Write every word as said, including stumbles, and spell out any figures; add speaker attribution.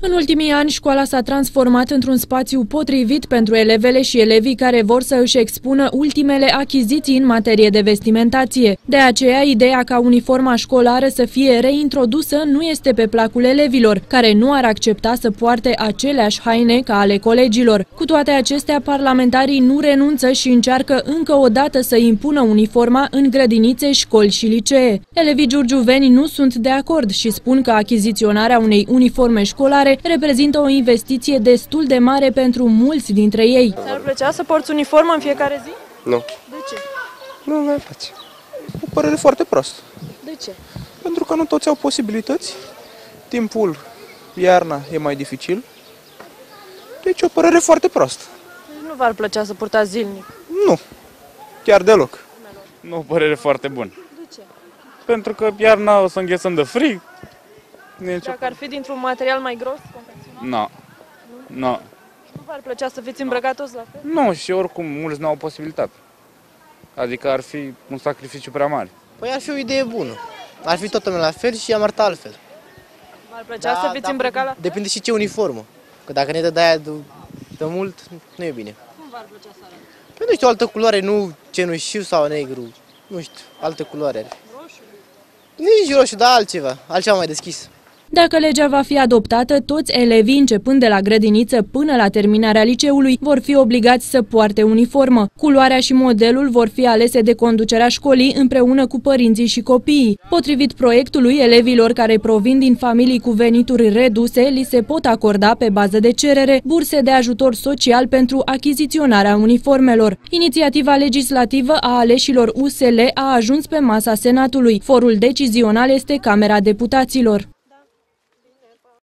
Speaker 1: În ultimii ani, școala s-a transformat într-un spațiu potrivit pentru elevele și elevii care vor să își expună ultimele achiziții în materie de vestimentație. De aceea, ideea ca uniforma școlară să fie reintrodusă nu este pe placul elevilor, care nu ar accepta să poarte aceleași haine ca ale colegilor. Cu toate acestea, parlamentarii nu renunță și încearcă încă o dată să impună uniforma în grădinițe, școli și licee. Elevii giurgiuveni nu sunt de acord și spun că achiziționarea unei uniforme școlare reprezintă o investiție destul de mare pentru mulți dintre ei.
Speaker 2: Ți-ar plăcea să porți uniformă în fiecare zi?
Speaker 3: Nu.
Speaker 2: De ce?
Speaker 3: Nu mi-ar place. O părere foarte proastă.
Speaker 2: De ce?
Speaker 3: Pentru că nu toți au posibilități. Timpul, iarna, e mai dificil. Deci o părere foarte proastă.
Speaker 2: Deci nu v-ar plăcea să purtați zilnic?
Speaker 3: Nu. Chiar deloc.
Speaker 4: Nu o părere foarte bună.
Speaker 2: De ce?
Speaker 4: Pentru că iarna o să înghețăm de frig. Nici
Speaker 2: Dacă ar fi dintr-un material mai gros, confecționat?
Speaker 4: Nu. Nu.
Speaker 2: Nu v-ar plăcea să fiți îmbrăcați toți la fel?
Speaker 4: Nu, și oricum mulți nu au posibilitate. Adică ar fi un sacrificiu prea mare.
Speaker 5: Păi ar fi o idee bună. Ar fi toată lumea la fel și am arătat altfel.
Speaker 2: V-ar plăcea să fiți îmbrăcați la fel?
Speaker 5: Depinde și ce uniformă. Că dacă ne dă de aia de, de mult, nu e bine.
Speaker 2: Cum v-ar plăcea să arătați?
Speaker 5: Păi nu știu, altă culoare, nu cenușiu sau negru. Nu știu, altă culoare.
Speaker 2: Roșu?
Speaker 5: Nici roșu, dar altceva. Altceva mai deschis.
Speaker 1: Dacă legea va fi adoptată, toți elevii, începând de la grădiniță până la terminarea liceului, vor fi obligați să poarte uniformă. Culoarea și modelul vor fi alese de conducerea școlii împreună cu părinții și copiii. Potrivit proiectului, elevilor care provin din familii cu venituri reduse, li se pot acorda pe bază de cerere burse de ajutor social pentru achiziționarea uniformelor. Inițiativa legislativă a aleșilor U S L a ajuns pe masa Senatului. Forul decizional este Camera Deputaților.